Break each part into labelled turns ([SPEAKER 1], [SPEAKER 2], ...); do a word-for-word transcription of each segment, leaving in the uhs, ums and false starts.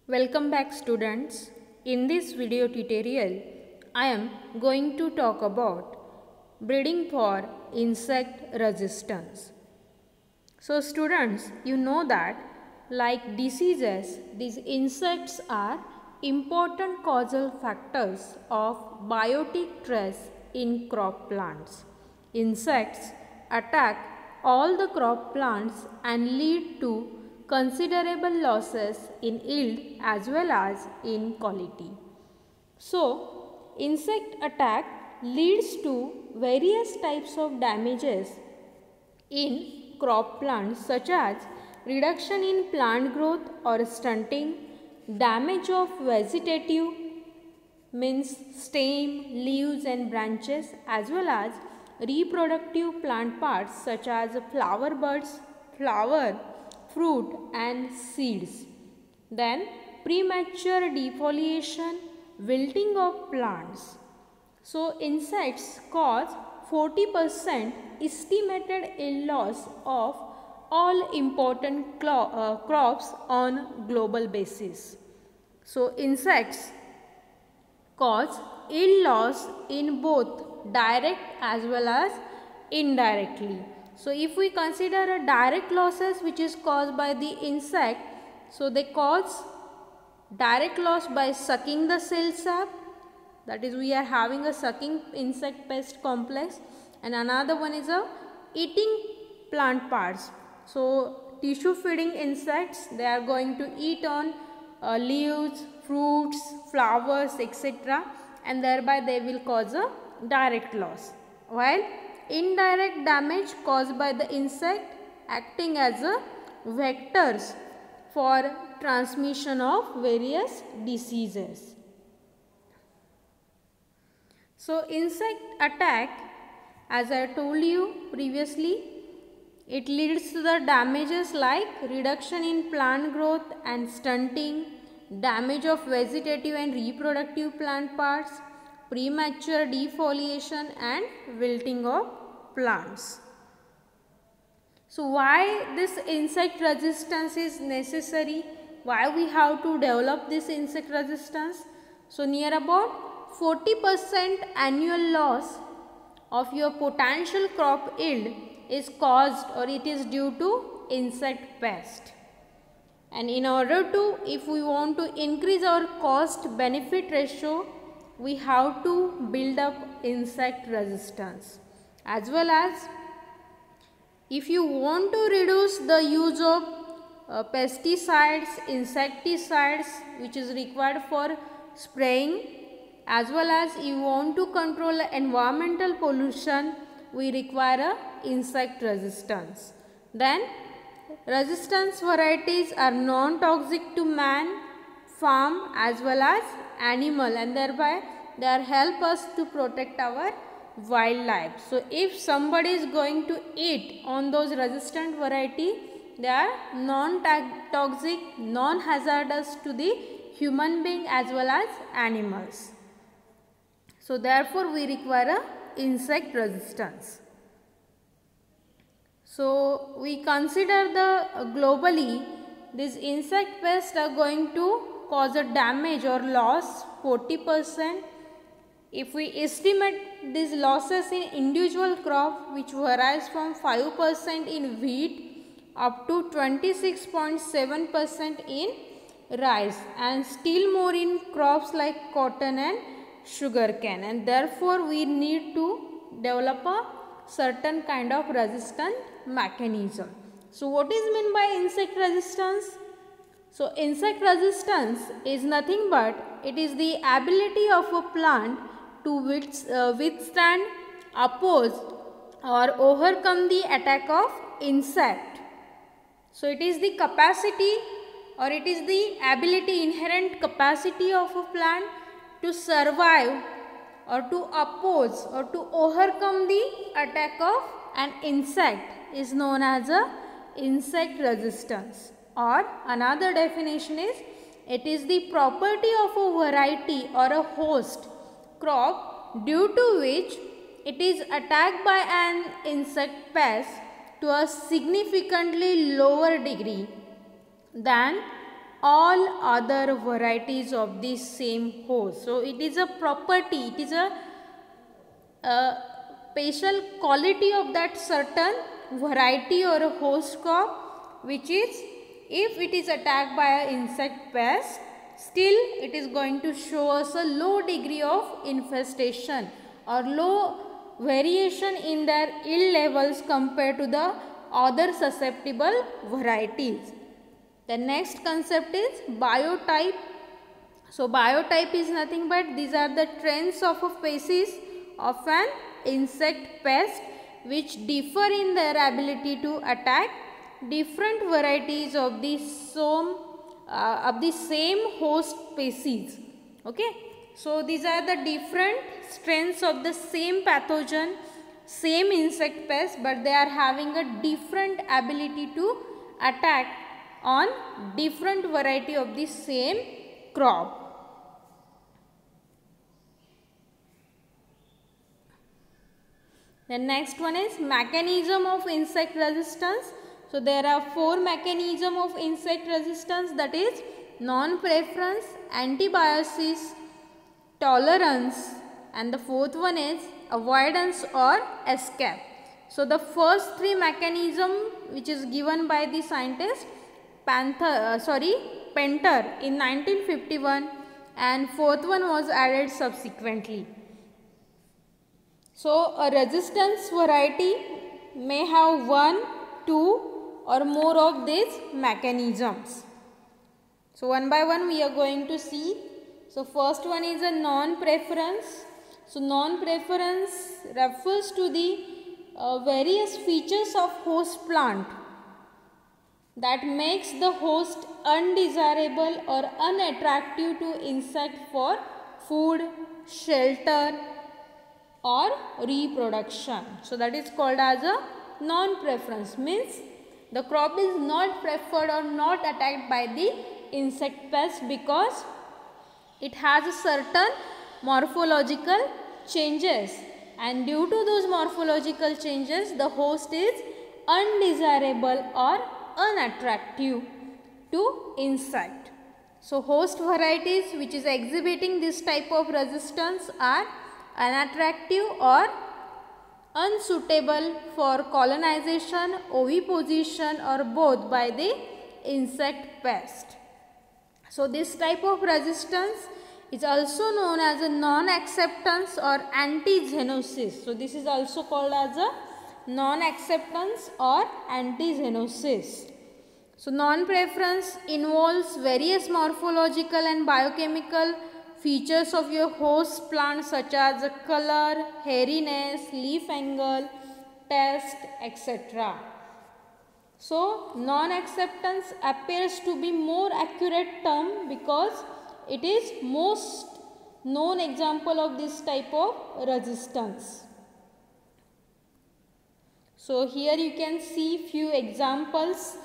[SPEAKER 1] Welcome back students. In this video tutorial, I am going to talk about breeding for insect resistance. So students, you know that like diseases, these insects are important causal factors of biotic stress in crop plants. Insects attack all the crop plants and lead to considerable losses in yield as well as in quality. So, insect attack leads to various types of damages in crop plants such as reduction in plant growth or stunting, damage of vegetative means stem, leaves and branches, as well as reproductive plant parts such as flower buds, flower, fruit and seeds. Then premature defoliation, wilting of plants. So insects cause forty percent estimated yield loss of all important uh, crops on global basis. So insects cause yield loss in both direct as well as indirectly. So if we consider a direct losses which is caused by the insect, so they cause direct loss by sucking the cell sap, that is we are having a sucking insect pest complex, and another one is a eating plant parts. So tissue feeding insects, they are going to eat on uh, leaves, fruits, flowers, et cetera, and thereby they will cause a direct loss, while indirect damage caused by the insect acting as a vectors for transmission of various diseases. So insect attack, as I told you previously, it leads to the damages like reduction in plant growth and stunting, damage of vegetative and reproductive plant parts, premature defoliation and wilting of plants. So why this insect resistance is necessary? Why we have to develop this insect resistance? So near about forty percent annual loss of your potential crop yield is caused or it is due to insect pest. And in order to, if we want to increase our cost benefit ratio, we have to build up insect resistance. As well as if you want to reduce the use of uh, pesticides, insecticides which is required for spraying, as well as you want to control environmental pollution, we require a insect resistance. Then resistance varieties are non-toxic to man, farm as well as animal, and thereby they are help us to protect our wildlife. So if somebody is going to eat on those resistant variety, they are non-toxic, non-hazardous to the human being as well as animals. So therefore we require a insect resistance. So we consider the uh, globally these insect pests are going to cause a damage or loss forty percent. If we estimate these losses in individual crop, which varies from five percent in wheat up to twenty-six point seven percent in rice, and still more in crops like cotton and sugarcane, and therefore we need to develop a certain kind of resistant mechanism. So what is meant by insect resistance? So insect resistance is nothing but it is the ability of a plant to withstand, oppose or overcome the attack of insect. So it is the capacity or it is the ability, inherent capacity of a plant to survive or to oppose or to overcome the attack of an insect is known as a insect resistance. Or another definition is, it is the property of a variety or a host crop due to which it is attacked by an insect pest to a significantly lower degree than all other varieties of the same host. So it is a property, it is a, a special quality of that certain variety or a host crop, which is if it is attacked by an insect pest, still it is going to show us a low degree of infestation or low variation in their yield levels compared to the other susceptible varieties. The next concept is biotype. So biotype is nothing but these are the trends of a species of an insect pest which differ in their ability to attack different varieties of the same uh, of the same host species. Okay, so these are the different strains of the same pathogen, same insect pest, but they are having a different ability to attack on different variety of the same crop. The next one is mechanism of insect resistance. So there are four mechanism of insect resistance, that is non-preference, antibiosis, tolerance, and the fourth one is avoidance or escape. So the first three mechanism which is given by the scientist Panther, uh, sorry, Painter in nineteen fifty-one, and fourth one was added subsequently. So a resistance variety may have one, two or more of these mechanisms. So one by one we are going to see. So first one is a non-preference. So non-preference refers to the uh, various features of host plant that makes the host undesirable or unattractive to insect for food, shelter or reproduction. So that is called as a non-preference, means the crop is not preferred or not attacked by the insect pest because it has a certain morphological changes, and due to those morphological changes the host is undesirable or unattractive to insect. So host varieties which is exhibiting this type of resistance are unattractive or unsuitable for colonization, oviposition or both by the insect pest. So this type of resistance is also known as a non-acceptance or anti-zoonosis. So this is also called as a non-acceptance or anti-zoonosis. So non-preference involves various morphological and biochemical features of your host plant such as the color, hairiness, leaf angle, taste, et cetera. So non-acceptance appears to be more accurate term because it is most known example of this type of resistance. So here you can see few examples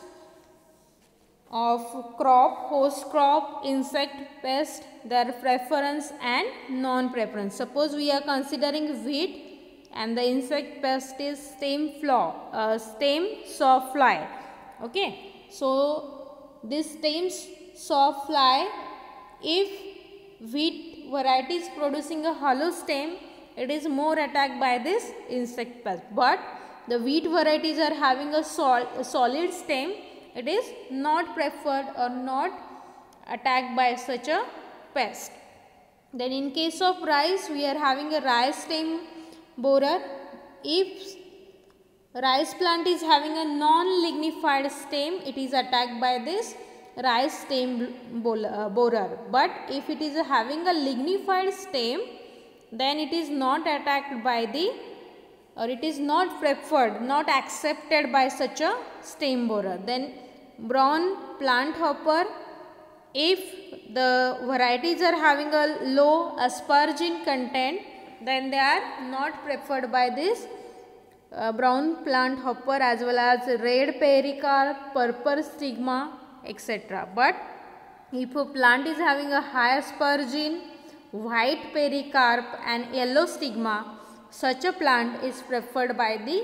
[SPEAKER 1] of crop, host crop, insect pest, their preference and non-preference. Suppose we are considering wheat and the insect pest is stem flaw, uh, stem sawfly. Okay, so this stem sawfly, if wheat variety is producing a hollow stem, it is more attacked by this insect pest. But the wheat varieties are having a, sol a solid stem, it is not preferred or not attacked by such a pest. Then in case of rice, we are having a rice stem borer. If rice plant is having a non-lignified stem, it is attacked by this rice stem borer. But if it is having a lignified stem, then it is not attacked by the, or it is not preferred, not accepted by such a stem borer. Then brown plant hopper, if the varieties are having a low aspergine content, then they are not preferred by this uh, brown plant hopper, as well as red pericarp, purple stigma, et cetera. But if a plant is having a high aspergine, white pericarp and yellow stigma, such a plant is preferred by the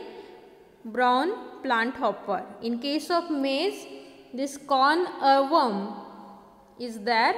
[SPEAKER 1] brown plant hopper. In case of maize, this corn earworm is there.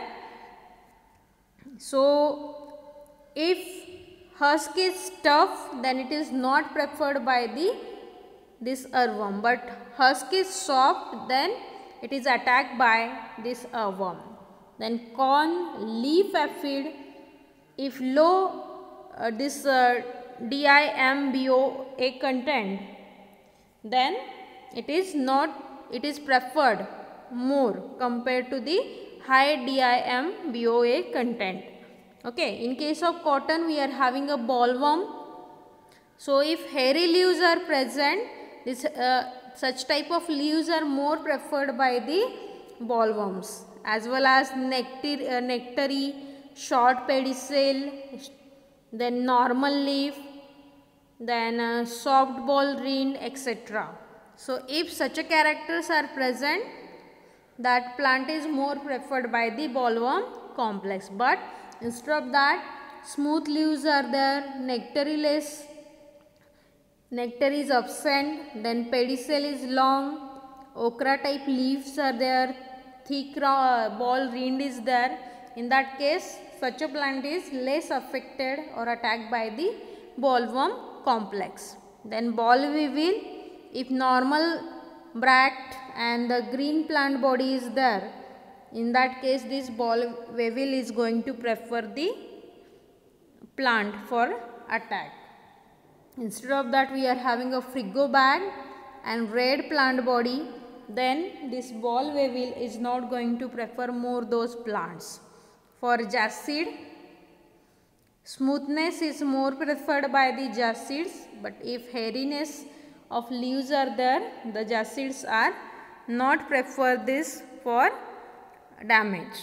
[SPEAKER 1] So if husk is tough, then it is not preferred by the this earthworm, but husk is soft, then it is attacked by this earthworm. Then corn leaf aphid, if low uh, this uh, D I M B O A content, then it is not, it is preferred more compared to the high D I M B O A content. Okay, in case of cotton we are having a bollworm. So if hairy leaves are present, this uh, such type of leaves are more preferred by the bollworms, as well as nectar, uh, nectary, short pedicel, then normal leaf, then uh, soft ball rind, et cetera. So if such a characters are present, that plant is more preferred by the bollworm complex. But instead of that, smooth leaves are there, nectaryless, nectar is absent, then pedicel is long, okra type leaves are there, thick uh, ball rind is there. In that case, such a plant is less affected or attacked by the bollworm complex. Then ball weevil, if normal bract and the green plant body is there, in that case this ball weevil is going to prefer the plant for attack. Instead of that, we are having a frigo bag and red plant body, then this ball weevil is not going to prefer more those plants. For jassid, smoothness is more preferred by the jassids, but if hairiness of leaves are there, the jassids are not prefer this for damage.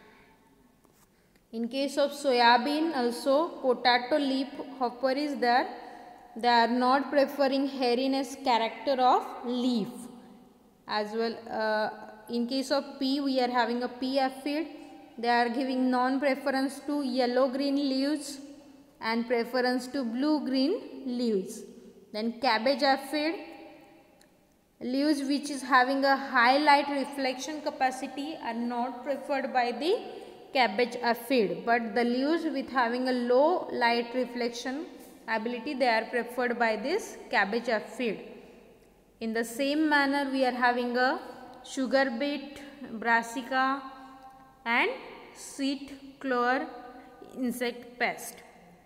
[SPEAKER 1] In case of soybean also, potato leaf hopper is there. They are not preferring hairiness character of leaf. As well, uh, in case of pea, we are having a pea aphid. They are giving non-preference to yellow-green leaves and preference to blue-green leaves. Then cabbage aphid, leaves which is having a high light reflection capacity are not preferred by the cabbage aphid, but the leaves with having a low light reflection ability, they are preferred by this cabbage aphid. In the same manner, we are having a sugar beet, brassica and sweet clover insect pest.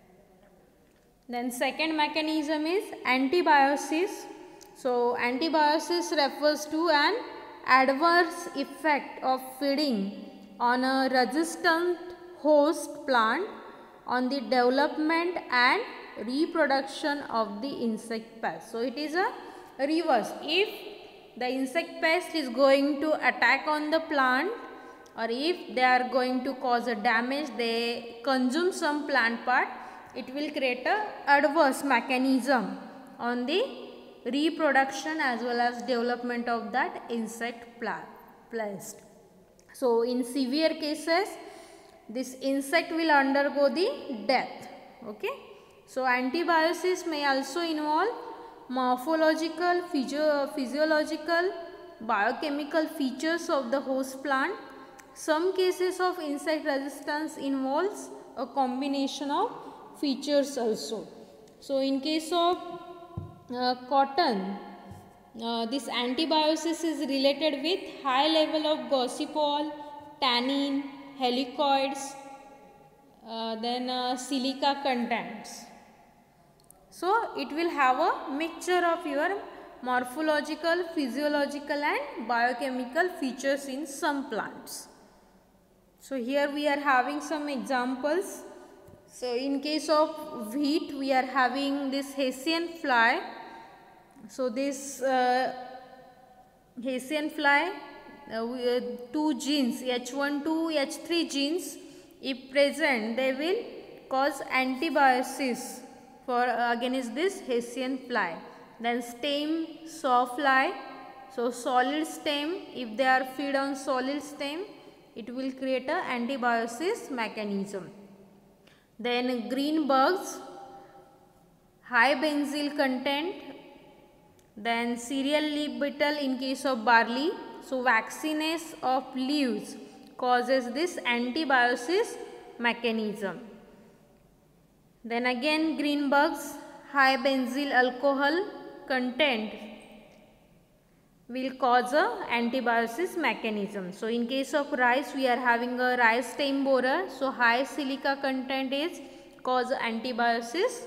[SPEAKER 1] Then second mechanism is antibiosis. So antibiosis refers to an adverse effect of feeding on a resistant host plant on the development and reproduction of the insect pest. So it is a reverse. If the insect pest is going to attack on the plant, or if they are going to cause a damage, they consume some plant part, it will create a adverse mechanism on the reproduction as well as development of that insect pest. So in severe cases, this insect will undergo the death. Okay. So antibiosis may also involve morphological, physio physiological, biochemical features of the host plant. Some cases of insect resistance involves a combination of features also. So in case of uh, cotton, uh, this antibiosis is related with high level of gossypol, tannin, helicoids, uh, then uh, silica contents. So it will have a mixture of your morphological, physiological and biochemical features in some plants. So here we are having some examples. So in case of wheat, we are having this Hessian fly. So this uh, Hessian fly, uh, uh, two genes H one to H three genes, if present, they will cause antibiosis for uh, against this Hessian fly. Then stem sawfly, so solid stem, if they are fed on solid stem, it will create a antibiosis mechanism. Then green bugs, high benzyl content. Then cereal leaf beetle in case of barley. So waxiness of leaves causes this antibiosis mechanism. Then again green bugs, high benzyl alcohol content will cause a antibiosis mechanism. So in case of rice, we are having a rice stem borer. So high silica content is cause antibiosis,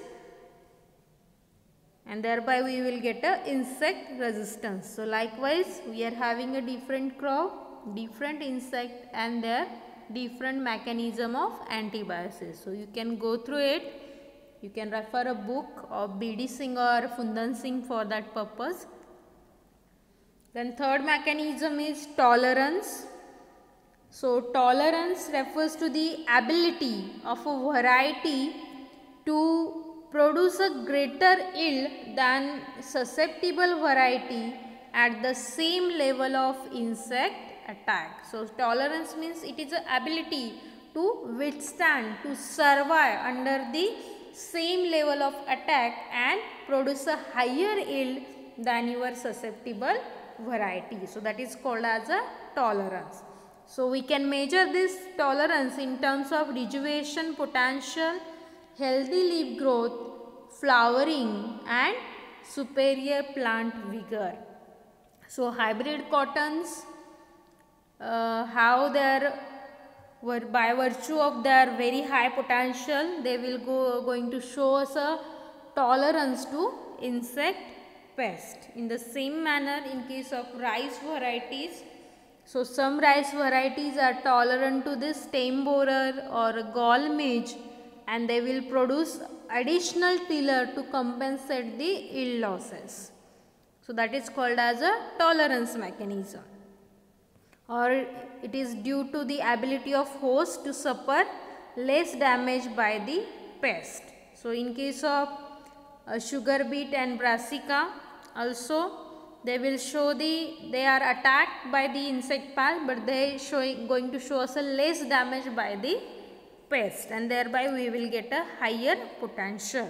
[SPEAKER 1] and thereby we will get a insect resistance. So likewise, we are having a different crop, different insect, and their different mechanism of antibiosis. So you can go through it. You can refer a book of B D Singh or Fundan Singh for that purpose. Then third mechanism is tolerance. So tolerance refers to the ability of a variety to produce a greater yield than susceptible variety at the same level of insect attack. So tolerance means it is the ability to withstand, to survive under the same level of attack and produce a higher yield than your susceptible variety. So that is called as a tolerance. So we can measure this tolerance in terms of rejuvenation potential, healthy leaf growth, flowering, and superior plant vigor. So hybrid cottons uh, have their, by virtue of their very high potential, they will go going to show us a tolerance to insect pest. In the same manner, in case of rice varieties, so some rice varieties are tolerant to this stem borer or gall midge, and they will produce additional tiller to compensate the yield losses. So that is called as a tolerance mechanism, or it is due to the ability of host to suffer less damage by the pest. So in case of uh, sugar beet and brassica, also they will show the, they are attacked by the insect pest, but they showing going to show us a less damage by the pest, and thereby we will get a higher potential.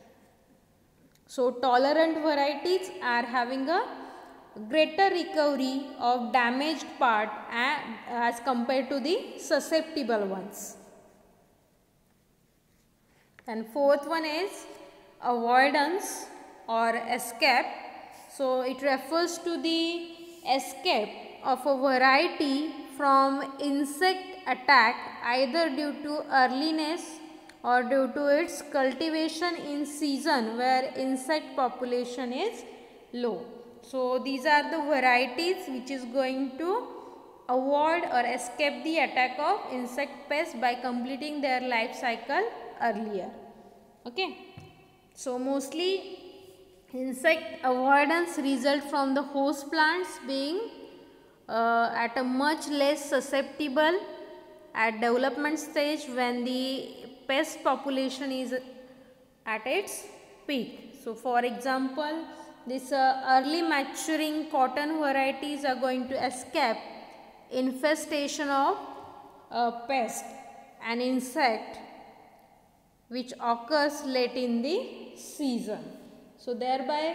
[SPEAKER 1] So tolerant varieties are having a greater recovery of damaged part as compared to the susceptible ones. And fourth one is avoidance or escape. So it refers to the escape of a variety from insect attack either due to earliness or due to its cultivation in season where insect population is low. So these are the varieties which is going to avoid or escape the attack of insect pests by completing their life cycle earlier. Okay. So mostly insect avoidance result from the host plants being uh, at a much less susceptible at development stage when the pest population is at its peak. So for example, this uh, early maturing cotton varieties are going to escape infestation of uh, pest and insect which occurs late in the season. So thereby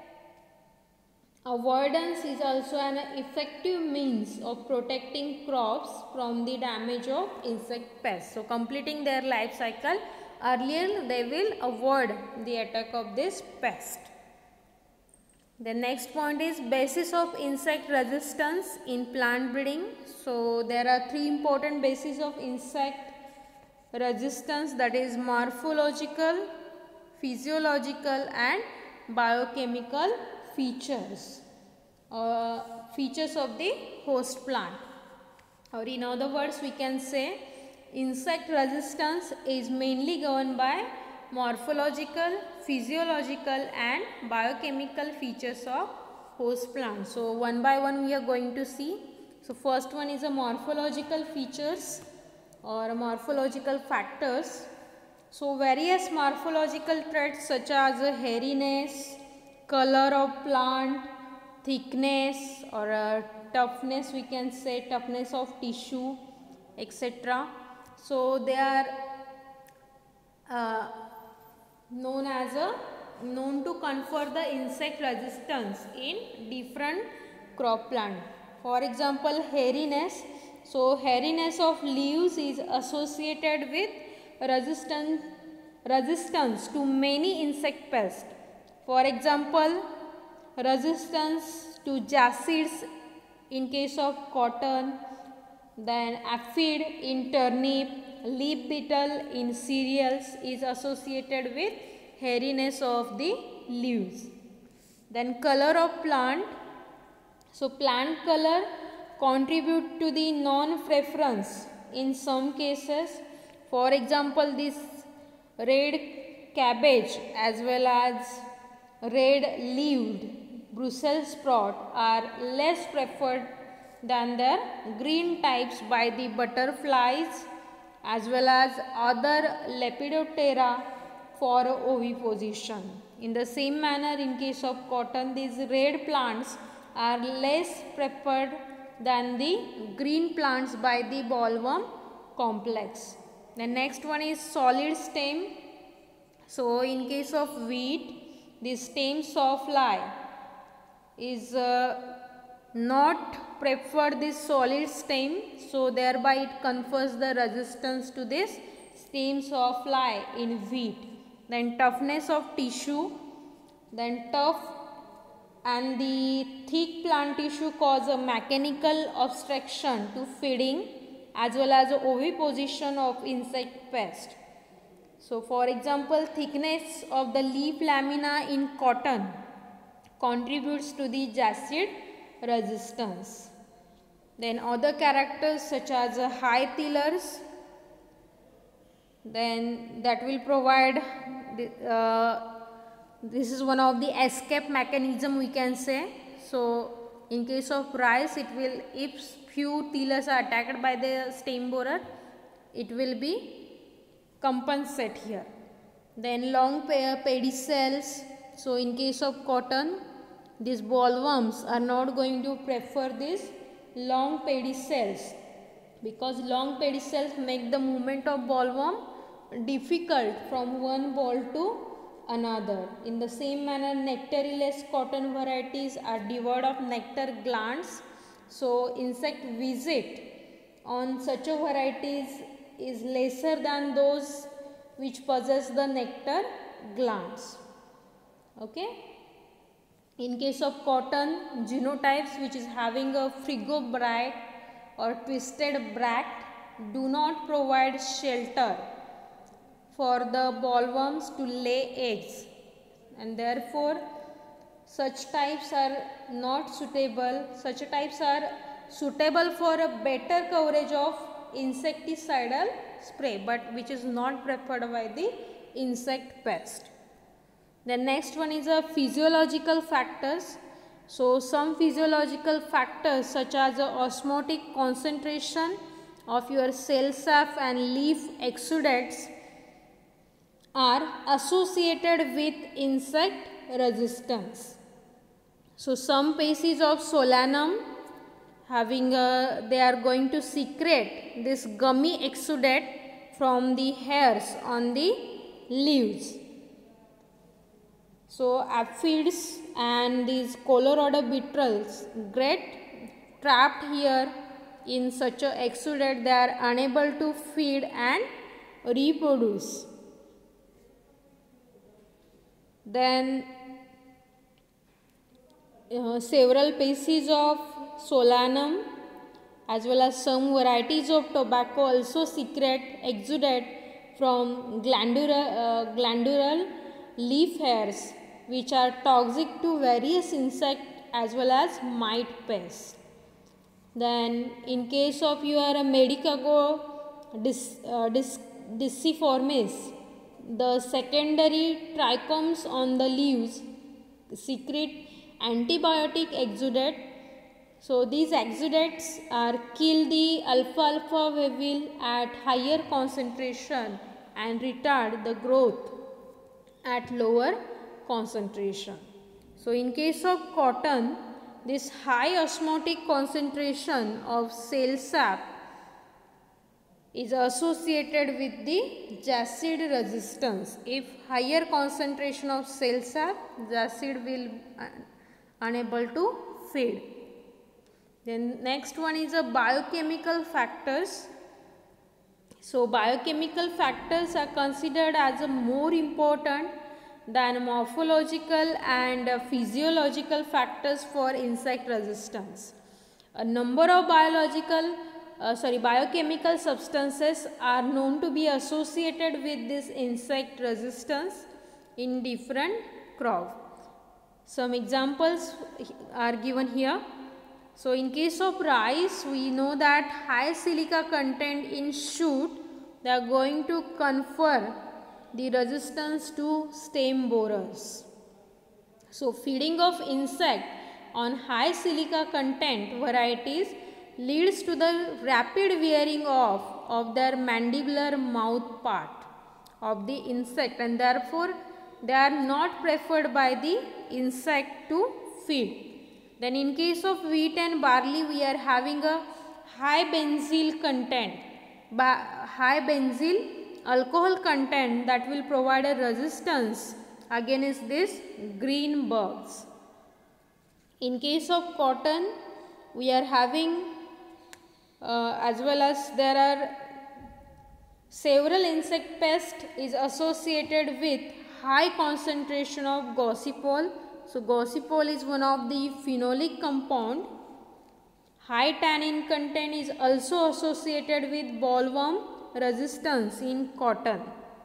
[SPEAKER 1] avoidance is also an effective means of protecting crops from the damage of insect pests. So completing their life cycle earlier, they will avoid the attack of this pest. The next point is basis of insect resistance in plant breeding. So there are three important bases of insect resistance, that is morphological, physiological and biochemical features uh, features of the host plant, or in other words we can say insect resistance is mainly governed by morphological, physiological and biochemical features of host plant. So one by one we are going to see. So first one is a morphological features or morphological factors. So various morphological traits such as hairiness, color of plant, thickness or uh, toughness, we can say toughness of tissue, et cetera. So they are uh, known as a known to confer the insect resistance in different crop plant. For example, hairiness. So hairiness of leaves is associated with resistance, resistance to many insect pests. For example, resistance to jassids in case of cotton, then aphid in turnip, leaf beetle in cereals is associated with hairiness of the leaves. Then color of plant. So plant color contribute to the non-preference in some cases. For example, this red cabbage as well as red leaved Brussels sprout are less preferred than their green types by the butterflies as well as other Lepidoptera for oviposition. In the same manner, in case of cotton, these red plants are less preferred than the green plants by the bollworm complex. The next one is solid stem. So in case of wheat, the stem sawfly is uh, not prefer this solid stem, so thereby it confers the resistance to this stem sawfly in wheat. Then toughness of tissue, then tough and the thick plant tissue cause a mechanical obstruction to feeding as well as oviposition of insect pest. So for example, thickness of the leaf lamina in cotton contributes to the jacid resistance. Then other characters such as high tillers, then that will provide the, uh, this is one of the escape mechanism we can say. So in case of rice, it will, if few tillers are attacked by the stem borer, it will be compensate here. Then long pedicels. So in case of cotton, these bollworms are not going to prefer these long pedicels because long pedicels make the movement of bollworm difficult from one ball to another. In the same manner, nectaryless cotton varieties are devoid of nectar glands. So insect visit on such a varieties is lesser than those which possess the nectar glands. Okay. In case of cotton, genotypes which is having a frigobright or twisted bract do not provide shelter for the bollworms to lay eggs, and therefore such types are not suitable. Such types are suitable for a better coverage of insecticidal spray, but which is not preferred by the insect pest. The next one is a physiological factors. So some physiological factors such as the osmotic concentration of your cell sap and leaf exudates are associated with insect resistance. So some species of Solanum having a, they are going to secrete this gummy exudate from the hairs on the leaves. So aphids and these Colorado beetles get trapped here in such a exudate, they are unable to feed and reproduce. Then uh, several species of Solanum as well as some varieties of tobacco also secrete exudate from glandular, uh, glandular leaf hairs which are toxic to various insect as well as mite pests. Then in case of your Medicago dis, uh, dis, disciformis, the secondary trichomes on the leaves secrete antibiotic exudate. So these exudates are kill the alfalfa weevil at higher concentration and retard the growth at lower concentration. So in case of cotton, this high osmotic concentration of cell sap is associated with the jacid resistance. If higher concentration of cell sap, jacid will uh, unable to feed. Then next one is a biochemical factors. So biochemical factors are considered as a more important than morphological and physiological factors for insect resistance. A number of biological uh, sorry biochemical substances are known to be associated with this insect resistance in different crop. Some examples are given here. So in case of rice, we know that high silica content in shoot, they are going to confer the resistance to stem borers. So feeding of insect on high silica content varieties leads to the rapid wearing off of their mandibular mouth part of the insect, and therefore they are not preferred by the insect to feed. Then in case of wheat and barley, we are having a high benzyl content, high benzyl alcohol content that will provide a resistance against these green bugs. In case of cotton, we are having uh, as well as there are several insect pests is associated with high concentration of gossypol. So gossypol is one of the phenolic compound. High tannin content is also associated with bollworm resistance in cotton.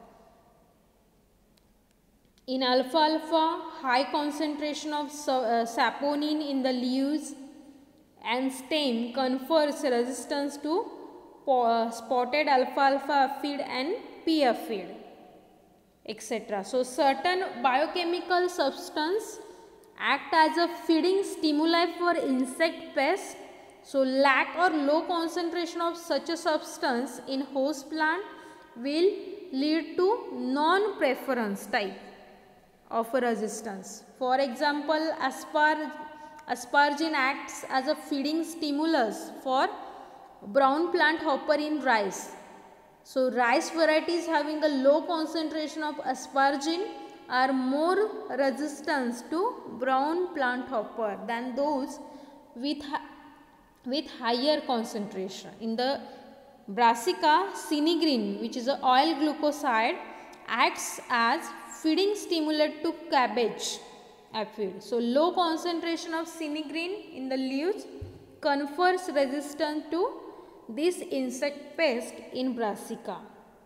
[SPEAKER 1] In alfalfa, high concentration of uh, saponin in the leaves and stem confers resistance to uh, spotted alfalfa aphid and pea aphid, et cetera. So certain biochemical substance act as a feeding stimuli for insect pests. So lack or low concentration of such a substance in host plant will lead to non-preference type of a resistance. For example, aspar asparagine acts as a feeding stimulus for brown plant hopper in rice. So rice varieties having a low concentration of asparagine are more resistant to brown plant hopper than those with, with higher concentration. In the Brassica, cinegreen, which is an oil glucoside, acts as feeding stimulant to cabbage aphid. So low concentration of cinegreen in the leaves confers resistance to this insect pest in Brassica.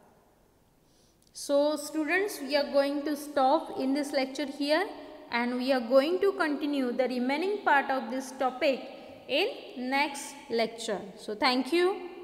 [SPEAKER 1] So students, we are going to stop in this lecture here, and we are going to continue the remaining part of this topic in next lecture. So thank you.